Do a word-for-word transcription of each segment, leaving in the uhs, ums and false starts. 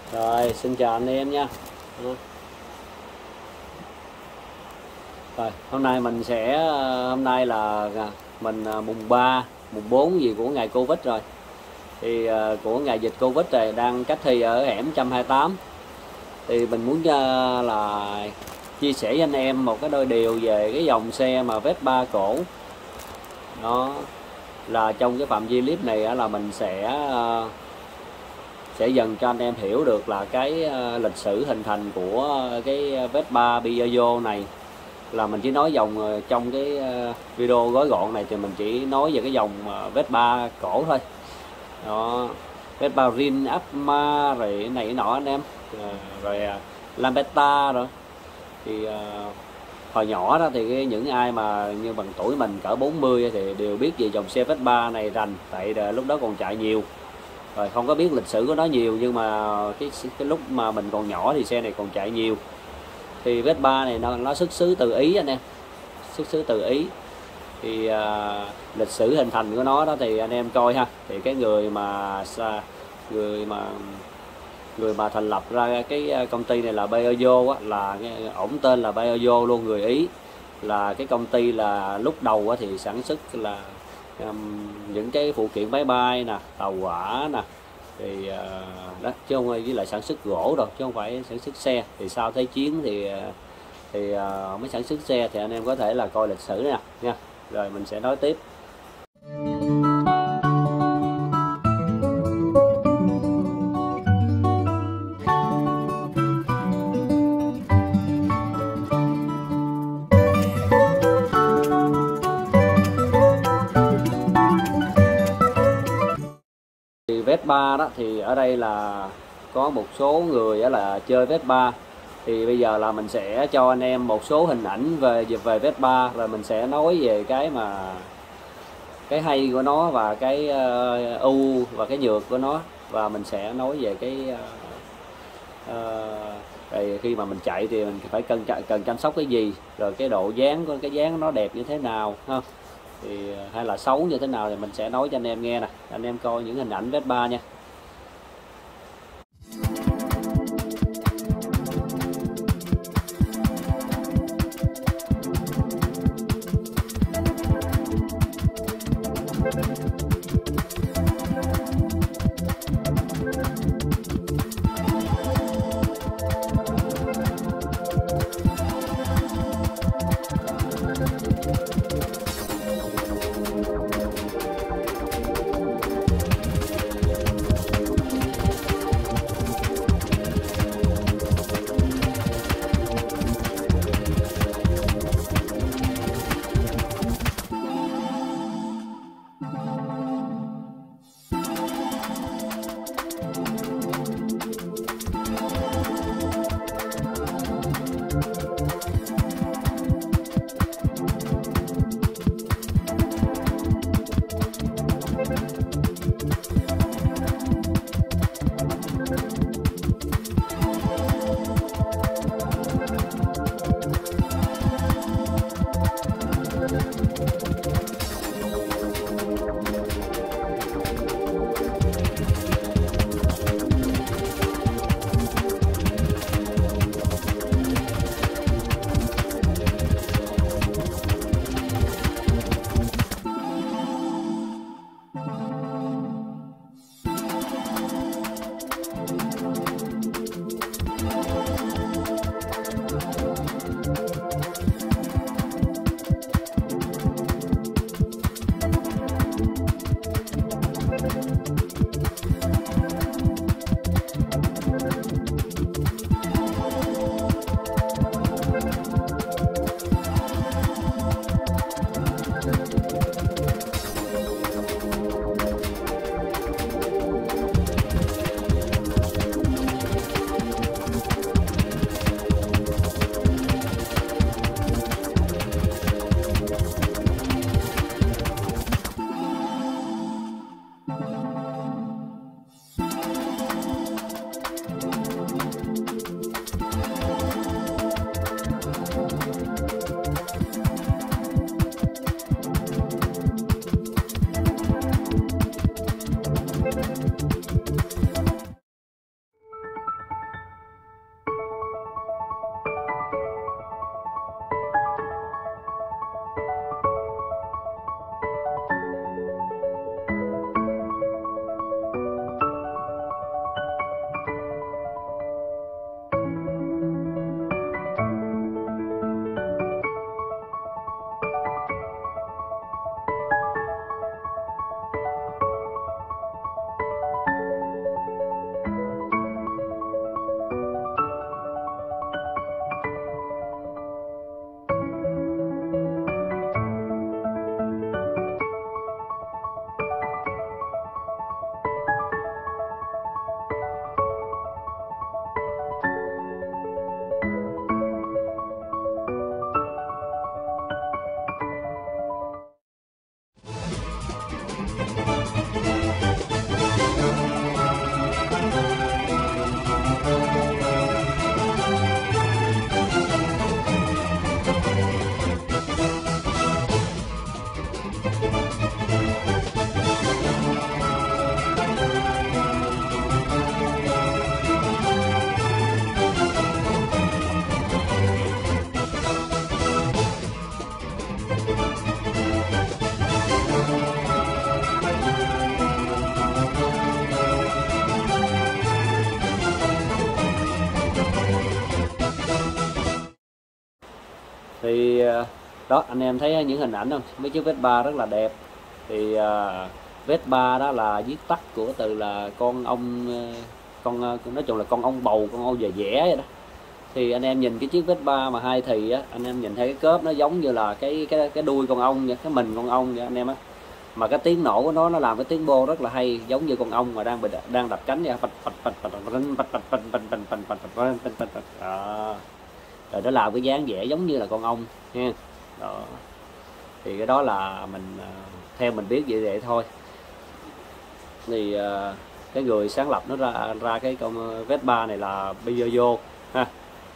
Rồi, xin chào anh em nha. Rồi, hôm nay mình sẽ hôm nay là mình mùng ba, mùng bốn gì của ngày Covid rồi. Thì của ngày dịch Covid này đang cách thi ở hẻm một trăm hai mươi tám. Thì mình muốn là chia sẻ với anh em một cái đôi điều về cái dòng xe mà Vespa cổ. Nó là trong cái phạm vi clip này là mình sẽ sẽ dần cho anh em hiểu được là cái lịch sử hình thành của cái Vespa Piaggio này. Là mình chỉ nói dòng trong cái video gói gọn này thì mình chỉ nói về cái dòng Vespa cổ thôi. Đó, Vespa Rin, Apma rồi cái này cái nọ anh em, rồi Lambretta rồi. Thì uh, hồi nhỏ đó thì cái, những ai mà như bằng tuổi mình cỡ bốn mươi thì đều biết về dòng xe Vespa này rành, tại lúc đó còn chạy nhiều. Rồi không có biết lịch sử của nó nhiều, nhưng mà cái, cái lúc mà mình còn nhỏ thì xe này còn chạy nhiều. Thì Vespa này nó, nó xuất xứ từ Ý anh em, xuất xứ từ Ý. Thì uh, lịch sử hình thành của nó đó thì anh em coi ha. Thì cái người mà người mà người mà thành lập ra cái công ty này là Piaggio á, là ổng tên là Piaggio luôn, người Ý. Là cái công ty là lúc đầu á, thì sản xuất là um, những cái phụ kiện máy bay nè, tàu hỏa nè, thì uh, đó, chứ không, với lại sản xuất gỗ rồi chứ không phải sản xuất xe. Thì sau Thế chiến thì thì uh, mới sản xuất xe. Thì anh em có thể là coi lịch sử nè nha. Rồi mình sẽ nói tiếp. Thì Vespa đó thì ở đây là có một số người đó là chơi Vespa. Thì bây giờ là mình sẽ cho anh em một số hình ảnh về về Vespa, rồi mình sẽ nói về cái mà cái hay của nó và cái uh, ưu và cái nhược của nó, và mình sẽ nói về cái uh, uh, khi mà mình chạy thì mình phải cần cần chăm sóc cái gì, rồi cái độ dáng của cái dáng nó đẹp như thế nào ha, thì hay là xấu như thế nào thì mình sẽ nói cho anh em nghe nè. Anh em coi những hình ảnh Vespa nha. Thì đó, anh em thấy những hình ảnh không, mấy chiếc Vespa rất là đẹp. Thì uh, Vespa đó là viết tắt của từ là con ong, con nói chung là con ong bầu, con ong dẻ dẻ vậy đó. Thì anh em nhìn cái chiếc Vespa mà hai thì á, anh em nhìn thấy cái cớp nó giống như là cái cái cái đuôi con ong vậy, cái mình con ong vậy anh em á. Mà cái tiếng nổ của nó nó làm cái tiếng bô rất là hay, giống như con ong mà đang đang đập cánh vậy. Rồi nó làm cái dáng vẻ giống như là con ong nha. Đó. Thì cái đó là mình theo mình biết vậy vậy thôi. Thì cái người sáng lập nó ra ra cái con Vespa này là Piaggio ha.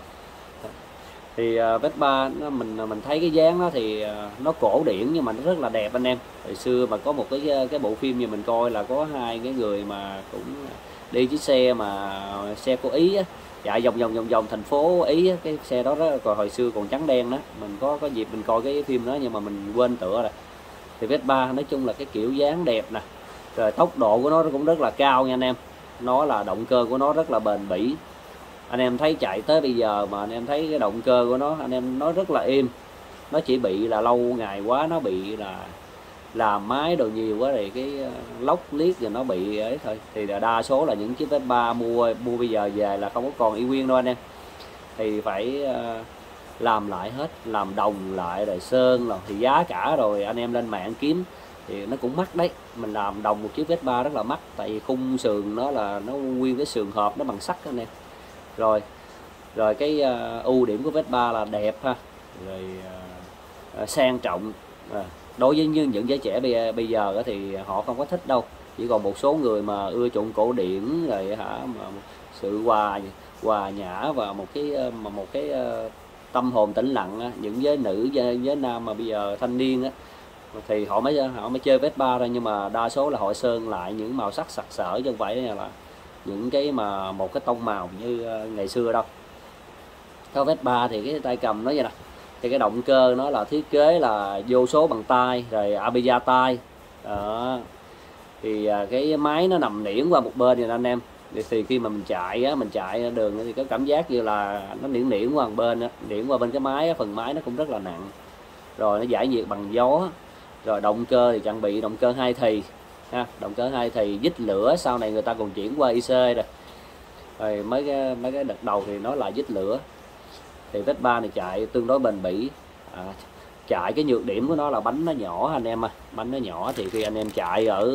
Thì Vespa nó mình mình thấy cái dáng nó thì nó cổ điển nhưng mà nó rất là đẹp anh em. Hồi xưa mà có một cái cái bộ phim như mình coi là có hai cái người mà cũng đi chiếc xe mà xe của Ý á, chạy vòng vòng vòng vòng thành phố Ý á, cái xe đó đó còn hồi xưa còn trắng đen đó. Mình có có dịp mình coi cái phim đó nhưng mà mình quên tựa rồi. Thì Vespa nói chung là cái kiểu dáng đẹp nè, rồi tốc độ của nó cũng rất là cao nha anh em. Nó là động cơ của nó rất là bền bỉ. Anh em thấy chạy tới bây giờ mà anh em thấy cái động cơ của nó, anh em nói rất là êm. Nó chỉ bị là lâu ngày quá nó bị là làm máy đồ nhiều quá thì cái lốc liếc rồi nó bị ấy thôi. Thì đa số là những chiếc Vespa mua mua bây giờ về là không có còn y nguyên đâu anh em. Thì phải làm lại hết, làm đồng lại rồi sơn rồi thì giá cả rồi anh em lên mạng kiếm thì nó cũng mắc đấy. Mình làm đồng một chiếc Vespa rất là mắc, tại vì khung sườn nó là nó nguyên cái sườn hộp nó bằng sắt anh em. Rồi rồi cái uh, ưu điểm của Vespa là đẹp ha, rồi uh, sang trọng. À, đối với như những giới trẻ bây, bây giờ thì họ không có thích đâu, chỉ còn một số người mà ưa chuộng cổ điển rồi hả, mà sự hòa hòa nhã và một cái mà một cái uh, tâm hồn tĩnh lặng. Những giới nữ giới, giới nam mà bây giờ thanh niên á thì họ mới họ mới chơi Vespa thôi, nhưng mà đa số là họ sơn lại những màu sắc sặc sỡ chứ không phải là những cái mà một cái tông màu như ngày xưa đâu. Có Vespa thì cái tay cầm nó vậy nè, thì cái động cơ nó là thiết kế là vô số bằng tay rồi abia tay đó. Thì cái máy nó nằm niễn qua một bên rồi anh em. Thì khi mà mình chạy á, mình chạy đường thì có cảm giác như là nó niễn niễn qua một bên á, niễn qua bên cái máy, phần máy nó cũng rất là nặng. Rồi nó giải nhiệt bằng gió. Rồi động cơ thì trang bị động cơ hai thì ha, động cơ hai thì dít lửa, sau này người ta còn chuyển qua i xê rồi. Rồi mấy cái mấy cái đợt đầu thì nó là dít lửa. Thì Vespa này chạy tương đối bền bỉ. À, chạy cái nhược điểm của nó là bánh nó nhỏ anh em à, bánh nó nhỏ thì khi anh em chạy ở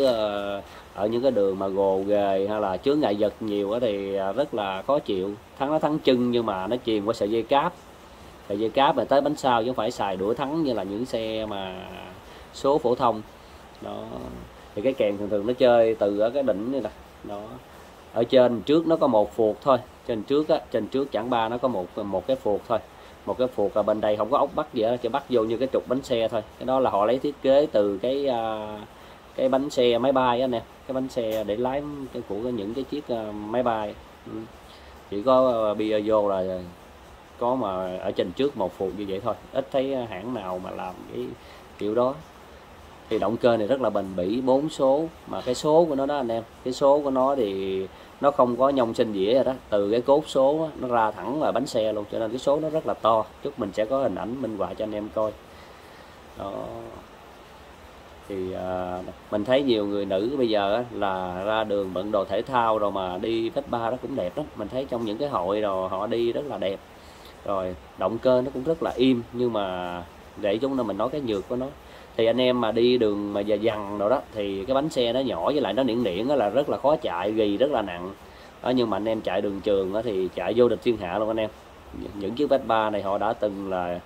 ở những cái đường mà gồ ghề hay là chướng ngại vật nhiều thì rất là khó chịu. Thắng nó thắng chân nhưng mà nó chuyền qua sợi dây cáp, sợi dây cáp mà tới bánh sau chứ không phải xài đũa thắng như là những xe mà số phổ thông đó. Thì cái kèn thường thường nó chơi từ ở cái đỉnh này nè, đó ở trên trước nó có một phuộc thôi, trên trước á, trên trước chẳng ba nó có một một cái phuộc thôi, một cái phuộc, là bên đây không có ốc bắt gì hết, chỉ bắt vô như cái trục bánh xe thôi. Cái đó là họ lấy thiết kế từ cái cái bánh xe máy bay á nè, cái bánh xe để lái cái của những cái chiếc máy bay. Chỉ có Piaggio là có mà ở trên trước một phuộc như vậy thôi, ít thấy hãng nào mà làm cái kiểu đó. Thì động cơ này rất là bền bỉ, bốn số, mà cái số của nó đó anh em, cái số của nó thì nó không có nhông sinh dĩa rồi đó, từ cái cốt số đó, nó ra thẳng là bánh xe luôn, cho nên cái số nó rất là to. Chút mình sẽ có hình ảnh minh họa cho anh em coi đó. Thì à, mình thấy nhiều người nữ bây giờ á, là ra đường bận đồ thể thao rồi mà đi Vespa đó cũng đẹp lắm. Mình thấy trong những cái hội rồi họ đi rất là đẹp. Rồi động cơ nó cũng rất là im, nhưng mà để chúng ta mình nói cái nhược của nó thì anh em mà đi đường mà giờ dằn rồi đó thì cái bánh xe nó nhỏ với lại nó niễn niễn là rất là khó chạy, ghi rất là nặng đó. Nhưng mà anh em chạy đường trường đó thì chạy vô địch thiên hạ luôn anh em. Những chiếc Vespa này họ đã từng là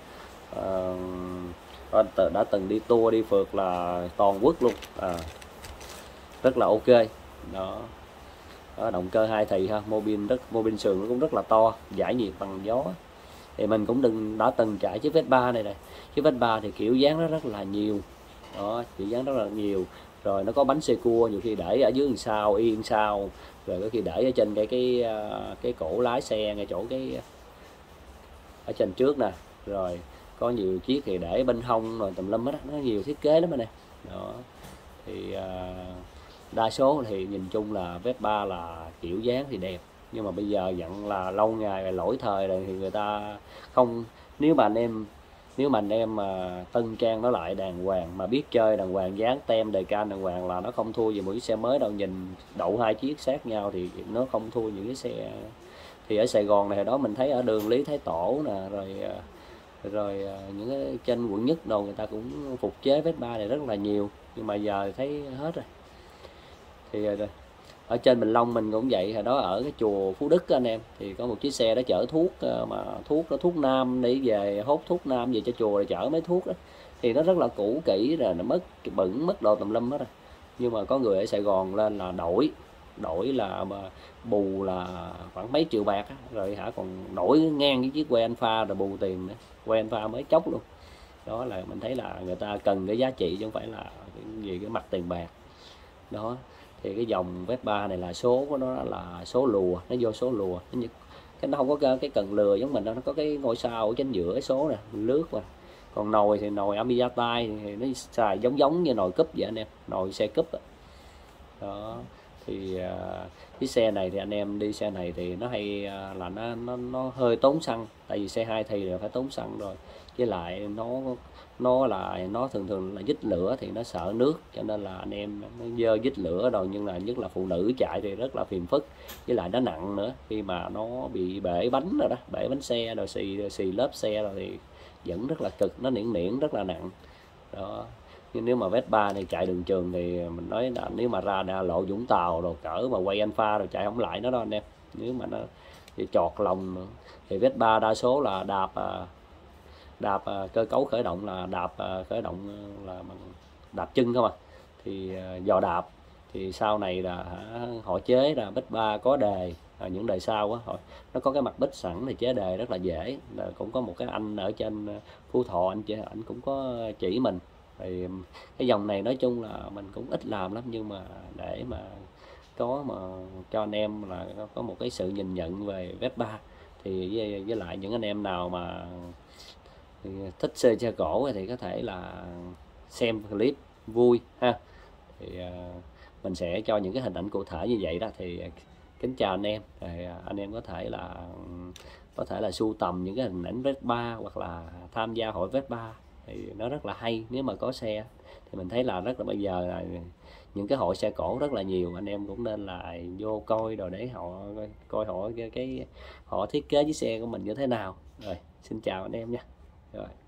uh, đã từng đi tour đi phượt là toàn quốc luôn à, rất là ok đó. Đó, động cơ hai thì ha, mô bin rất mô bin sườn nó cũng rất là to, giải nhiệt bằng gió. Thì mình cũng đừng đã từng chạy chiếc Vespa này này. Chiếc Vespa thì kiểu dáng nó rất là nhiều đó, kiểu dáng rất là nhiều. Rồi nó có bánh xe cua, nhiều khi để ở dưới đằng sau, yên sau, rồi có khi để ở trên cái cái cái cổ lái xe, ngay chỗ cái ở trên trước nè. Rồi có nhiều chiếc thì để bên hông rồi tùm lum hết, nó nhiều thiết kế lắm anh em đó. Thì đa số thì nhìn chung là Vespa là kiểu dáng thì đẹp, nhưng mà bây giờ dặn là lâu ngày lỗi thời rồi thì người ta không, nếu mà anh em Nếu mà anh em mà tân trang nó lại đàng hoàng, mà biết chơi đàng hoàng, dán tem đề can đàng hoàng là nó không thua gì một chiếc xe mới đâu. Nhìn đậu hai chiếc sát nhau thì nó không thua những cái xe. Thì ở Sài Gòn này hồi đó mình thấy ở đường Lý Thái Tổ nè, rồi rồi những cái trên quận Nhất đồ người ta cũng phục chế Vespa này rất là nhiều, nhưng mà giờ thấy hết rồi. Thì ở trên Bình Long mình cũng vậy, hồi đó ở cái chùa Phú Đức anh em, thì có một chiếc xe đó chở thuốc, mà thuốc đó thuốc nam để về hốt thuốc nam về cho chùa, rồi chở mấy thuốc đó thì nó rất là cũ kỹ rồi, nó mất bẩn mất đồ tùm lum hết rồi. Nhưng mà có người ở Sài Gòn lên là đổi đổi là mà bù là khoảng mấy triệu bạc á, rồi hả còn đổi ngang cái chiếc que Alpha rồi bù tiền nữa, que Alpha mới chốc luôn. Đó là mình thấy là người ta cần cái giá trị chứ không phải là cái gì cái mặt tiền bạc đó. Thì cái dòng Vespa này là số của nó là số lùa, nó vô số lùa, nó như, cái nó không có cái cần lừa giống mình đâu, nó có cái ngôi sao ở trên giữa cái số nè, lướt qua. Còn nồi thì nồi Amiata thì nó xài giống giống như nồi cúp vậy anh em, nồi xe cúp đó. Đó thì uh, cái xe này thì anh em đi xe này thì nó hay uh, là nó nó nó hơi tốn xăng, tại vì xe hai thì là phải tốn xăng rồi, với lại nó nó là nó thường thường là dít lửa thì nó sợ nước, cho nên là anh em nó dơ dít lửa rồi. Nhưng là nhất là phụ nữ chạy thì rất là phiền phức, với lại nó nặng nữa, khi mà nó bị bể bánh rồi đó, bể bánh xe rồi xì xì lớp xe rồi thì vẫn rất là cực, nó niễn niễn rất là nặng đó. Nhưng nếu mà Vespa này chạy đường trường thì mình nói là nếu mà ra đà lộ Vũng Tàu rồi cỡ mà quay Alpha rồi chạy không lại nó đâu anh em. Nếu mà nó thì chọt lòng nữa. Thì Vespa đa số là đạp đạp cơ cấu khởi động là đạp khởi động là bằng đạp chân không à. Thì dò đạp thì sau này là họ chế là Vespa có đề, những đời sau á, nó có cái mặt bích sẵn thì chế đề rất là dễ. Là cũng có một cái anh ở trên Phú Thọ, anh chế anh cũng có chỉ mình. Thì cái dòng này nói chung là mình cũng ít làm lắm, nhưng mà để mà có mà cho anh em là có một cái sự nhìn nhận về Vespa, thì với, với lại những anh em nào mà thích xe xe cổ thì có thể là xem clip vui ha. Thì uh, mình sẽ cho những cái hình ảnh cụ thể như vậy đó. Thì kính chào anh em. Thì anh em có thể là có thể là sưu tầm những cái hình ảnh Vespa hoặc là tham gia hội Vespa thì nó rất là hay. Nếu mà có xe thì mình thấy là rất là bây giờ là những cái hội xe cổ rất là nhiều, anh em cũng nên là vô coi rồi để họ coi họ cái, cái họ thiết kế chiếc xe của mình như thế nào. Rồi xin chào anh em nha. Rồi.